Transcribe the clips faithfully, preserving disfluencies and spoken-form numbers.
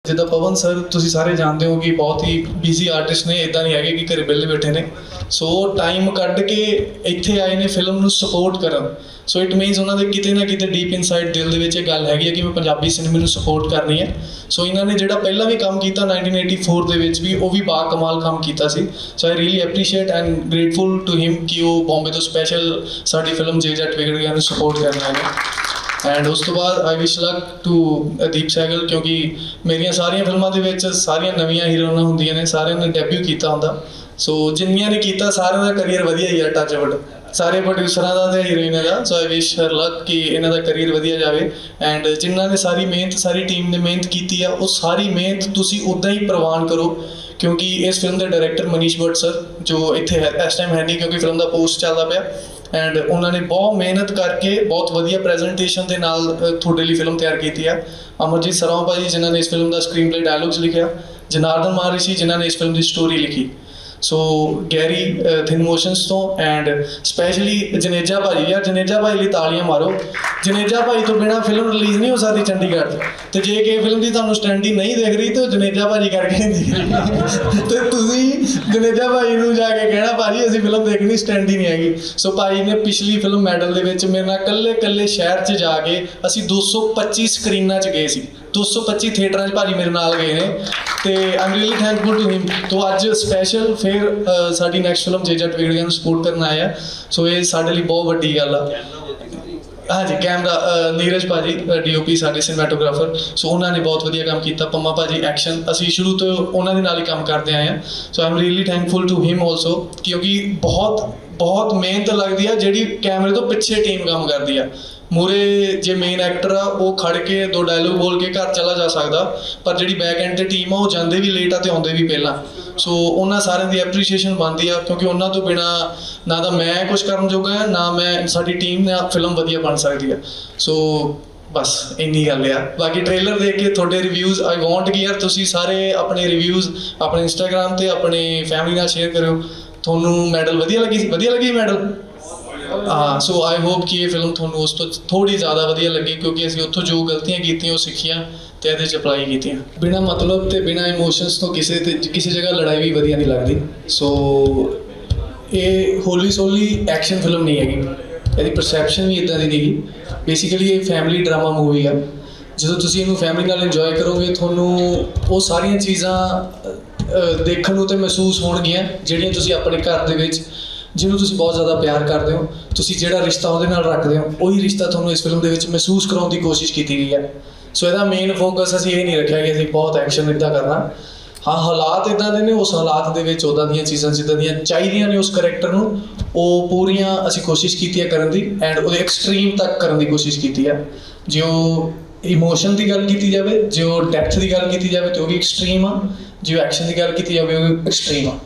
ਜਿੱਦਾਂ ਪਵਨ ਸਰ ਤੁਸੀਂ ਸਾਰੇ ਜਾਣਦੇ ਹੋ ਕਿ ਬਹੁਤ ਹੀ ਬਿਜ਼ੀ ਆਰਟਿਸਟ ਨੇ, ਇੱਦਾਂ ਨਹੀਂ ਹੈਗੇ ਕਿ ਘਰੇ ਵਿਹਲੇ ਬੈਠੇ ਨੇ। ਸੋ ਟਾਈਮ ਕੱਢ ਕੇ ਇੱਥੇ ਆਏ ਨੇ ਫਿਲਮ ਨੂੰ ਸਪੋਰਟ ਕਰਨ। ਸੋ ਇਟ ਮੀਨਸ ਉਹਨਾਂ ਦੇ ਕਿਤੇ ਨਾ ਕਿਤੇ ਡੀਪ ਇਨਸਾਈਡ ਦਿਲ ਦੇ ਵਿੱਚ ਇਹ ਗੱਲ ਹੈਗੀ ਹੈ ਕਿ ਮੈਂ ਪੰਜਾਬੀ ਸਿਨੇਮੇ ਨੂੰ ਸਪੋਰਟ ਕਰਨੀ ਹੈ। ਸੋ ਇਹਨਾਂ ਨੇ ਜਿਹੜਾ ਪਹਿਲਾਂ ਵੀ ਕੰਮ ਕੀਤਾ ਨਾਈਨਟੀਨ ਏਟੀ ਫੋਰ ਦੇ ਵਿੱਚ ਵੀ, ਉਹ ਵੀ ਬਾ ਕਮਾਲ ਕੰਮ ਕੀਤਾ ਸੀ। So I really appreciate and grateful to him ਕਿ ਉਹ ਬੰਬੇ ਤੋਂ ਸਪੈਸ਼ਲ ਸਾਡੀ ਫਿਲਮ ਜੇ ਜੱਟ ਵਿਗੜ ਗਿਆ ਨੂੰ ਸਪੋਰਟ ਕਰਨ ਆਏ ਨੇ। ਐਂਡ ਉਸ ਤੋਂ ਬਾਅਦ ਆਈ ਵਿਸ਼ ਲੱਕ ਟੂ ਦੀਪ ਸਹਿਗਲ, ਕਿਉਂਕਿ ਮੇਰੀਆਂ ਸਾਰੀਆਂ ਫਿਲਮਾਂ ਦੇ ਵਿੱਚ ਸਾਰੀਆਂ ਨਵੀਆਂ ਹੀਰੋਇਨਾਂ ਹੁੰਦੀਆਂ ਨੇ, ਸਾਰਿਆਂ ਨੇ ਡੈਬਿਊ ਕੀਤਾ ਹੁੰਦਾ। ਸੋ ਜਿੰਨੀਆਂ ਨੇ ਕੀਤਾ ਸਾਰਿਆਂ ਦਾ ਕਰੀਅਰ ਵਧੀਆ ਹੀ ਆ, ਟੱਚ ਵੁੱਡ ਸਾਰੇ ਪ੍ਰੋਡਿਊਸਰਾਂ ਦਾ ਅਤੇ ਹੀਰੋਇਨਾਂ ਦਾ। ਸੋ ਆਈ ਵਿਸ਼ ਹਰ ਲੱਕ ਕਿ ਇਹਨਾਂ ਦਾ ਕਰੀਅਰ ਵਧੀਆ ਜਾਵੇ। ਐਂਡ ਜਿਨ੍ਹਾਂ ਨੇ ਸਾਰੀ ਮਿਹਨਤ, ਸਾਰੀ ਟੀਮ ਨੇ ਮਿਹਨਤ ਕੀਤੀ ਆ, ਉਹ ਸਾਰੀ ਮਿਹਨਤ ਤੁਸੀਂ ਉੱਦਾਂ ਹੀ ਪ੍ਰਵਾਨ ਕਰੋ, ਕਿਉਂਕਿ ਇਸ ਫਿਲਮ ਦੇ ਡਾਇਰੈਕਟਰ ਮਨੀਸ਼ ਭੱਟ ਸਰ ਜੋ ਇੱਥੇ ਇਸ ਟਾਈਮ ਹੈ ਨਹੀਂ ਕਿਉਂਕਿ ਫਿਲਮ ਦਾ ਪੋਸਟ ਚੱਲਦਾ ਪਿਆ, ਐਂਡ ਉਹਨਾਂ ਨੇ ਬਹੁਤ ਮਿਹਨਤ ਕਰਕੇ ਬਹੁਤ ਵਧੀਆ ਪ੍ਰੈਜੈਂਟੇਸ਼ਨ ਦੇ ਨਾਲ ਤੁਹਾਡੇ ਲਈ ਫਿਲਮ ਤਿਆਰ ਕੀਤੀ ਆ। ਅਮਰਜੀਤ ਸਰੋਂ ਭਾਜੀ ਜਿਨ੍ਹਾਂ ਨੇ ਇਸ ਫਿਲਮ ਦਾ ਸਕਰੀਨ ਪਲੇ ਡਾਇਲੋਗਸ ਲਿਖਿਆ, ਜਨਾਰਦਨ ਮਾਰਿਸ਼ੀ ਜਿਨ੍ਹਾਂ ਨੇ ਇਸ ਫਿਲਮ ਦੀ ਸਟੋਰੀ ਲਿਖੀ। ਸੋ ਗੈਰੀ ਥਿਨ ਮੋਸ਼ਨਸ ਤੋਂ, ਐਂਡ ਸਪੈਸ਼ਲੀ ਜਨੇਜਾ ਭਾਜੀ, ਯਾਰ ਜਨੇਜਾ ਭਾਈ ਲਈ ਤਾਲੀਆਂ ਮਾਰੋ। ਜਨੇਜਾ ਭਾਈ ਤੋਂ ਬਿਨਾਂ ਫਿਲਮ ਰਿਲੀਜ਼ ਨਹੀਂ ਹੋ ਸਕਦੀ ਚੰਡੀਗੜ੍ਹ 'ਚ, ਅਤੇ ਜੇ ਕਿਸੇ ਫਿਲਮ ਦੀ ਤੁਹਾਨੂੰ ਸਟੈਂਡਿੰਗ ਨਹੀਂ ਦਿਖ ਰਹੀ ਤਾਂ ਜਨੇਜਾ ਭਾਜੀ ਕਰਕੇ ਨਹੀਂ ਦਿਖ ਰਹੀ। ਅਤੇ ਤੁਸੀਂ ਜਨੇਜਾ ਭਾਈ ਨੂੰ ਜਾ ਕੇ ਕਹਿਣਾ ਭਾਜੀ ਅਸੀਂ ਫਿਲਮ ਦੇਖਣੀ, ਸਟੈਂਡ ਹੀ ਨਹੀਂ ਹੈਗੀ। ਸੋ ਭਾਈ ਨੇ ਪਿਛਲੀ ਫਿਲਮ ਮੈਡਲ ਦੇ ਵਿੱਚ ਮੇਰੇ ਨਾਲ ਇਕੱਲੇ ਇਕੱਲੇ ਸ਼ਹਿਰ 'ਚ ਜਾ ਕੇ ਅਸੀਂ ਦੋ ਸੌ ਪੱਚੀ ਸਕਰੀਨਾਂ 'ਚ ਗਏ ਸੀ, ਦੋ ਸੌ ਪੱਚੀ ਥੀਏਟਰਾਂ 'ਚ ਭਾਜੀ ਮੇਰੇ ਨਾਲ ਗਏ ਨੇ, ਅਤੇ I am really thankful to him. ਤੋਂ ਅੱਜ ਸਪੈਸ਼ਲ ਫਿਰ ਸਾਡੀ ਨੈਕਸਟ ਫਿਲਮ ਜੇ ਜੱਟ ਵਿਗੜ ਗਿਆ ਨੂੰ ਸਪੋਰਟ ਕਰਨ ਆਏ ਆ। ਸੋ ਇਹ ਸਾਡੇ ਲਈ ਬਹੁਤ ਵੱਡੀ ਗੱਲ ਆ। ਹਾਂਜੀ ਕੈਮਰਾ ਨੀਰਜ ਭਾਜੀ ਡੀ ਓ ਪੀ ਸਾਡੇ ਸਿਨੇਮੈਟੋਗ੍ਰਾਫਰ, ਸੋ ਉਹਨਾਂ ਨੇ ਬਹੁਤ ਵਧੀਆ ਕੰਮ ਕੀਤਾ। ਪੰਮਾ ਭਾਜੀ ਐਕਸ਼ਨ, ਅਸੀਂ ਸ਼ੁਰੂ ਤੋਂ ਉਹਨਾਂ ਦੇ ਨਾਲ ਹੀ ਕੰਮ ਕਰਦੇ ਆਏ ਹਾਂ। So I am really thankful to him also, ਕਿਉਂਕਿ ਬਹੁਤ ਬਹੁਤ ਮਿਹਨਤ ਲੱਗਦੀ ਆ ਜਿਹੜੀ ਕੈਮਰੇ ਤੋਂ ਪਿੱਛੇ ਟੀਮ ਕੰਮ ਕਰਦੀ ਆ। ਮੂਹਰੇ ਜੇ ਮੇਨ ਐਕਟਰ ਆ ਉਹ ਖੜ ਕੇ ਦੋ ਡਾਇਲੋਗ ਬੋਲ ਕੇ ਘਰ ਚਲਾ ਜਾ ਸਕਦਾ, ਪਰ ਜਿਹੜੀ ਬੈਕ ਐਂਡ 'ਤੇ ਟੀਮ ਆ ਉਹ ਜਾਂਦੇ ਵੀ ਲੇਟ ਆ ਅਤੇ ਆਉਂਦੇ ਵੀ ਪਹਿਲਾਂ। ਸੋ ਉਹਨਾਂ ਸਾਰਿਆਂ ਦੀ ਐਪਰੀਸ਼ੀਏਸ਼ਨ ਬਣਦੀ ਆ, ਕਿਉਂਕਿ ਉਹਨਾਂ ਤੋਂ ਬਿਨਾਂ ਨਾ ਤਾਂ ਮੈਂ ਕੁਛ ਕਰਨ ਜੋਗਾ ਹਾਂ, ਨਾ ਮੈਂ ਸਾਡੀ ਟੀਮ ਨਾਲ ਫਿਲਮ ਵਧੀਆ ਬਣ ਸਕਦੀ ਆ। ਸੋ ਬਸ ਇੰਨੀ ਗੱਲ ਆ। ਬਾਕੀ ਟ੍ਰੇਲਰ ਦੇਖ ਕੇ ਤੁਹਾਡੇ ਰਿਵਿਊਜ਼ ਆਈ ਵਾਂਟ ਕਿ ਯਾਰ ਤੁਸੀਂ ਸਾਰੇ ਆਪਣੇ ਰਿਵਿਊਜ਼ ਆਪਣੇ ਇੰਸਟਾਗ੍ਰਾਮ 'ਤੇ ਆਪਣੇ ਫੈਮਿਲੀ ਨਾਲ ਸ਼ੇਅਰ ਕਰਿਓ। ਤੁਹਾਨੂੰ ਮੈਡਲ ਵਧੀਆ ਲੱਗੀ ਸੀ? ਵਧੀਆ ਲੱਗੀ ਮੈਡਲ? ਹਾਂ। ਸੋ ਆਈ ਹੋਪ ਕਿ ਇਹ ਫਿਲਮ ਤੁਹਾਨੂੰ ਉਸ ਤੋਂ ਥੋੜ੍ਹੀ ਜ਼ਿਆਦਾ ਵਧੀਆ ਲੱਗੇ, ਕਿਉਂਕਿ ਅਸੀਂ ਉੱਥੋਂ ਜੋ ਗਲਤੀਆਂ ਕੀਤੀਆਂ ਉਹ ਸਿੱਖੀਆਂ ਅਤੇ ਇਹਦੇ 'ਚ ਅਪਲਾਈ ਕੀਤੀਆਂ। ਬਿਨਾਂ ਮਤਲਬ ਅਤੇ ਬਿਨਾਂ ਇਮੋਸ਼ਨਸ ਤੋਂ ਕਿਸੇ 'ਤੇ ਕਿਸੇ ਜਗ੍ਹਾ ਲੜਾਈ ਵੀ ਵਧੀਆ ਨਹੀਂ ਲੱਗਦੀ। ਸੋ ਇਹ ਹੋਲੀ ਸੋਲੀ ਐਕਸ਼ਨ ਫਿਲਮ ਨਹੀਂ ਹੈਗੀ, ਇਹਦੀ ਪਰਸੈਪਸ਼ਨ ਵੀ ਇੱਦਾਂ ਦੀ ਨਹੀਂ ਗੀ। ਬੇਸਿਕਲੀ ਇਹ ਫੈਮਿਲੀ ਡਰਾਮਾ ਮੂਵੀ ਆ। ਜਦੋਂ ਤੁਸੀਂ ਇਹਨੂੰ ਫੈਮਿਲੀ ਨਾਲ ਇੰਜੋਏ ਕਰੋਗੇ, ਤੁਹਾਨੂੰ ਉਹ ਸਾਰੀਆਂ ਚੀਜ਼ਾਂ ਦੇਖਣ ਨੂੰ ਅਤੇ ਮਹਿਸੂਸ ਹੋਣਗੀਆਂ ਜਿਹੜੀਆਂ ਤੁਸੀਂ ਆਪਣੇ ਘਰ ਦੇ ਵਿੱਚ, ਜਿਹਨੂੰ ਤੁਸੀਂ ਬਹੁਤ ਜ਼ਿਆਦਾ ਪਿਆਰ ਕਰਦੇ ਹੋ, ਤੁਸੀਂ ਜਿਹੜਾ ਰਿਸ਼ਤਾ ਉਹਦੇ ਨਾਲ ਰੱਖਦੇ ਹੋ, ਉਹੀ ਰਿਸ਼ਤਾ ਤੁਹਾਨੂੰ ਇਸ ਫਿਲਮ ਦੇ ਵਿੱਚ ਮਹਿਸੂਸ ਕਰਾਉਣ ਦੀ ਕੋਸ਼ਿਸ਼ ਕੀਤੀ ਗਈ ਹੈ। ਸੋ ਇਹਦਾ ਮੇਨ ਫੋਕਸ ਅਸੀਂ ਇਹ ਨਹੀਂ ਰੱਖਿਆ ਕਿ ਅਸੀਂ ਬਹੁਤ ਐਕਸ਼ਨ ਇੱਦਾਂ ਕਰਨਾ। ਹਾਂ, ਹਾਲਾਤ ਇੱਦਾਂ ਦੇ ਨੇ, ਉਸ ਹਾਲਾਤ ਦੇ ਵਿੱਚ ਉੱਦਾਂ ਦੀਆਂ ਚੀਜ਼ਾਂ ਜਿੱਦਾਂ ਦੀਆਂ ਚਾਹੀਦੀਆਂ ਨੇ ਉਸ ਕਰੈਕਟਰ ਨੂੰ, ਉਹ ਪੂਰੀਆਂ ਅਸੀਂ ਕੋਸ਼ਿਸ਼ ਕੀਤੀ ਹੈ ਕਰਨ ਦੀ, ਐਂਡ ਉਹਦੇ ਐਕਸਟ੍ਰੀਮ ਤੱਕ ਕਰਨ ਦੀ ਕੋਸ਼ਿਸ਼ ਕੀਤੀ ਹੈ। ਜੇ ਉਹ ਇਮੋਸ਼ਨ ਦੀ ਗੱਲ ਕੀਤੀ ਜਾਵੇ, ਜੇ ਉਹ ਡੈਪਥ ਦੀ ਗੱਲ ਕੀਤੀ ਜਾਵੇ ਤਾਂ ਉਹ ਵੀ ਐਕਸਟ੍ਰੀਮ ਆ, ਜੇ ਉਹ ਐਕਸ਼ਨ ਦੀ ਗੱਲ ਕੀਤੀ ਜਾਵੇ ਉਹ ਵੀ ਐਕਸਟ੍ਰੀਮ ਆ।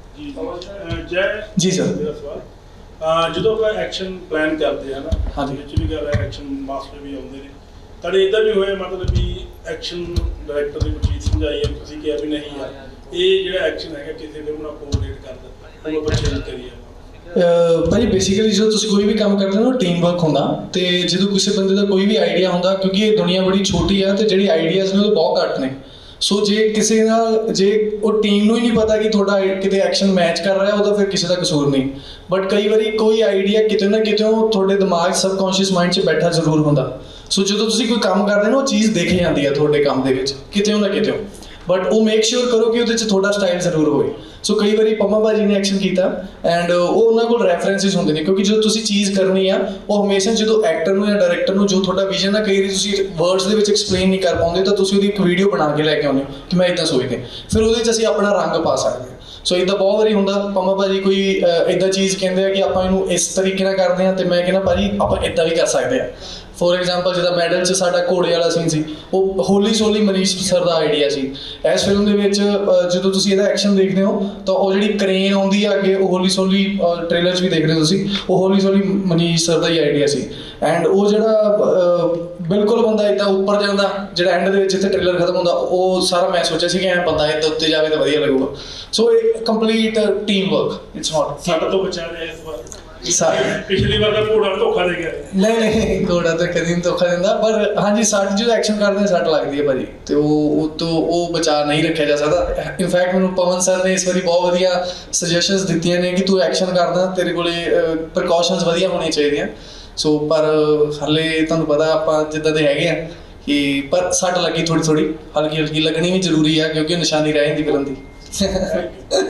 ਜੀ ਸਰ। ਜਦੋਂ ਆਪਾਂ ਐਕਸ਼ਨ ਪਲਾਨ ਕਰਦੇ ਹਾਂ ਨਾ, ਹਾਂਜੀ ਵਿੱਚ ਵੀ ਗੱਲ ਹੈ ਐਕਸ਼ਨ ਮਾਸਟਰ ਵੀ ਆਉਂਦੇ ਨੇ, ਤੁਹਾਡੇ ਇੱਦਾਂ ਵੀ ਹੋਇਆ ਮਤਲਬ ਵੀ ਐਕਸ਼ਨ ਡਾਇਰੈਕਟਰ ਨੇ ਕੋਈ ਚੀਜ਼ ਸਮਝਾਈ ਹੈ, ਤੁਸੀਂ ਕਿਹਾ ਵੀ ਨਹੀਂ ਯਾਰ ਇਹ ਜਿਹੜਾ ਐਕਸ਼ਨ ਹੈਗਾ ਕਿਸੇ ਫਿਲਮ ਨਾਲ ਕੋਆਰਡੀਨੇਟ ਕਰਦਾ, ਉਹ ਆਪਾਂ ਚੇਂਜ ਕਰੀਏ? ਭਾਜੀ ਬੇਸਿਕਲੀ ਜਦੋਂ ਤੁਸੀਂ ਕੋਈ ਵੀ ਕੰਮ ਕਰਦੇ ਹੋ ਨਾ, ਟੀਮ ਵਰਕ ਹੁੰਦਾ, ਅਤੇ ਜਦੋਂ ਕਿਸੇ ਬੰਦੇ ਦਾ ਕੋਈ ਵੀ ਆਈਡੀਆ ਹੁੰਦਾ, ਕਿਉਂਕਿ ਇਹ ਦੁਨੀਆ ਬੜੀ ਛੋਟੀ ਆ ਅਤੇ ਜਿਹੜੀ ਆਈਡੀਆਜ਼ ਨੇ ਉਹ ਬਹੁਤ ਘੱਟ ਨੇ। ਸੋ ਜੇ ਕਿਸੇ ਨਾਲ ਜੇ ਉਹ ਟੀਮ ਨੂੰ ਹੀ ਨਹੀਂ ਪਤਾ ਕਿ ਤੁਹਾਡਾ ਕਿਤੇ ਐਕਸ਼ਨ ਮੈਚ ਕਰ ਰਿਹਾ, ਉਹਦਾ ਫਿਰ ਕਿਸੇ ਦਾ ਕਸੂਰ ਨਹੀਂ। ਬਟ ਕਈ ਵਾਰੀ ਕੋਈ ਆਈਡੀਆ ਕਿਤੇ ਨਾ ਕਿਤੇ ਤੁਹਾਡੇ ਦਿਮਾਗ ਸਬਕੌਂਸ਼ੀਅਸ ਮਾਈਂਡ 'ਚ ਬੈਠਾ ਜ਼ਰੂਰ ਹੁੰਦਾ। ਸੋ ਜਦੋਂ ਤੁਸੀਂ ਕੋਈ ਕੰਮ ਕਰਦੇ ਨਾ, ਉਹ ਚੀਜ਼ ਦਿਖ ਜਾਂਦੀ ਆ ਤੁਹਾਡੇ ਕੰਮ ਦੇ ਵਿੱਚ ਕਿਤੇ ਨਾ ਕਿਤੇ, ਬਟ ਉਹ ਮੇਕ ਸ਼ੋਰ ਕਰੋ ਕਿ ਉਹਦੇ 'ਚ ਤੁਹਾਡਾ ਸਟਾਈਲ ਜ਼ਰੂਰ ਹੋਵੇ। ਸੋ ਕਈ ਵਾਰੀ ਪੰਮਾ ਭਾਜੀ ਨੇ ਐਕਸ਼ਨ ਕੀਤਾ ਐਂਡ ਉਹ ਉਹਨਾਂ ਕੋਲ ਰੈਫਰੈਂਸਿਸ ਹੁੰਦੇ ਨੇ, ਕਿਉਂਕਿ ਜਦੋਂ ਤੁਸੀਂ ਚੀਜ਼ ਕਰਨੀ ਆ ਉਹ ਹਮੇਸ਼ਾ ਜਦੋਂ ਐਕਟਰ ਨੂੰ ਜਾਂ ਡਾਇਰੈਕਟਰ ਨੂੰ ਜੋ ਤੁਹਾਡਾ ਵਿਜ਼ਨ ਆ, ਕਈ ਵਾਰੀ ਤੁਸੀਂ ਵਰਡਸ ਦੇ ਵਿੱਚ ਐਕਸਪਲੇਨ ਨਹੀਂ ਕਰ ਪਾਉਂਦੇ, ਤਾਂ ਤੁਸੀਂ ਉਹਦੀ ਇੱਕ ਵੀਡੀਓ ਬਣਾ ਕੇ ਲੈ ਕੇ ਆਉਂਦੇ ਹੋ ਕਿ ਮੈਂ ਇੱਦਾਂ ਸੋਚਦੇ, ਫਿਰ ਉਹਦੇ 'ਚ ਅਸੀਂ ਆਪਣਾ ਰੰਗ ਪਾ ਸਕਦੇ ਹਾਂ। ਸੋ ਇੱਦਾਂ ਬਹੁਤ ਵਾਰੀ ਹੁੰਦਾ, ਪੰਮਾ ਭਾਜੀ ਕੋਈ ਇੱਦਾਂ ਚੀਜ਼ ਕਹਿੰਦੇ ਆ ਕਿ ਆਪਾਂ ਇਹਨੂੰ ਇਸ ਤਰੀਕੇ ਨਾਲ ਕਰਦੇ ਹਾਂ, ਅਤੇ ਮੈਂ ਕਹਿੰਦਾ ਭਾਜੀ ਆਪਾਂ ਇੱਦਾਂ ਵੀ ਕਰ ਸਕਦੇ ਹਾਂ। ਫੋਰ ਐਗਜ਼ਾਮਪਲ ਜਿੱਦਾਂ ਮੈਡਲ 'ਚ ਸਾਡਾ ਘੋੜੇ ਵਾਲਾ ਸੀਨ ਸੀ, ਉਹ ਹੋਲੀ ਸੋਲੀ ਮਨੀਸ਼ ਸਰ ਦਾ ਆਈਡੀਆ ਸੀ। ਇਸ ਫਿਲਮ ਦੇ ਵਿੱਚ ਜਦੋਂ ਤੁਸੀਂ ਇਹਦਾ ਐਕਸ਼ਨ ਦੇਖਦੇ ਹੋ ਤਾਂ ਉਹ ਜਿਹੜੀ ਕਰੇਨ ਆਉਂਦੀ ਆ ਅੱਗੇ, ਉਹ ਹੋਲੀ ਸੋਲੀ ਟ੍ਰੇਲਰ 'ਚ ਵੀ ਦੇਖ ਰਹੇ ਹੋ ਤੁਸੀਂ, ਉਹ ਹੋਲੀ ਸੋਲੀ ਮਨੀਸ਼ ਸਰ ਦਾ ਹੀ ਆਈਡੀਆ ਸੀ। ਐਂਡ ਉਹ ਜਿਹੜਾ ਬਿਲਕੁਲ ਬੰਦਾ ਇੱਦਾਂ ਉੱਪਰ ਜਾਂਦਾ, ਜਿਹੜਾ ਐਂਡ ਦੇ ਵਿੱਚ ਜਿੱਥੇ ਟ੍ਰੇਲਰ ਖਤਮ ਹੁੰਦਾ, ਉਹ ਸਾਰਾ ਮੈਂ ਸੋਚਿਆ ਸੀ ਕਿ ਐਂ ਬੰਦਾ ਇੱਦਾਂ ਉੱਤੇ ਜਾਵੇ ਤਾਂ ਵਧੀਆ ਲੱਗੂਗਾ। ਸੋ ਇਹ complete team work, it's not ਸਾਡੇ ਤੋਂ ਬਚਾ ਰਿਹਾ ਇਸ ਵਾਰ। ਸਾ- ਪਿਛਲੀ ਵਾਰ ਤਾਂ ਘੋੜਾ ਧੋਖਾ ਦੇ ਗਿਆ। ਨਹੀਂ ਨਹੀਂ ਘੋੜਾ ਤਾਂ ਕਦੀ ਨਹੀਂ ਧੋਖਾ ਦਿੰਦਾ, ਪਰ ਹਾਂਜੀ ਸੱਟ ਜਦੋਂ ਐਕਸ਼ਨ ਕਰਦੇ ਹਾਂ ਸੱਟ ਲੱਗਦੀ ਹੈ ਭਾਜੀ, ਤੇ ਉਹ ਉਹ ਤੋਂ ਉਹ ਬਚਾ ਨਹੀਂ ਰੱਖਿਆ ਜਾ ਸਕਦਾ। ਇਨਫੈਕਟ ਮੈਨੂੰ ਪਵਨ ਸਰ ਨੇ ਇਸ ਵਾਰੀ ਬਹੁਤ ਵਧੀਆ ਸੁਜੈਸ਼ਨਸ ਦਿੱਤੀਆਂ ਨੇ ਕਿ ਤੂੰ ਐਕਸ਼ਨ ਕਰਦਾ ਤੇਰੇ ਕੋਲੇ ਪ੍ਰੀਕਾਸ਼ਨਸ ਵਧੀਆ ਹੋਣੀਆਂ ਚਾਹੀਦੀਆਂ। ਸੋ ਪਰ ਹਾਲੇ ਤੁਹਾਨੂੰ ਪਤਾ ਆਪਾਂ ਜਿੱਦਾਂ ਦੇ ਹੈਗੇ ਆ ਕਿ ਪਰ ਸੱਟ ਲੱਗੀ ਥੋੜ੍ਹੀ ਥੋੜ੍ਹੀ ਹਲਕੀ ਹਲਕੀ ਲੱਗਣੀ ਵੀ ਜ਼ਰੂਰੀ ਆ, ਕਿਉਂਕਿ ਨਿਸ਼ਾਨੀ ਰਹਿ ਜਾਂਦੀ ਫਿਲਮ ਦੀ।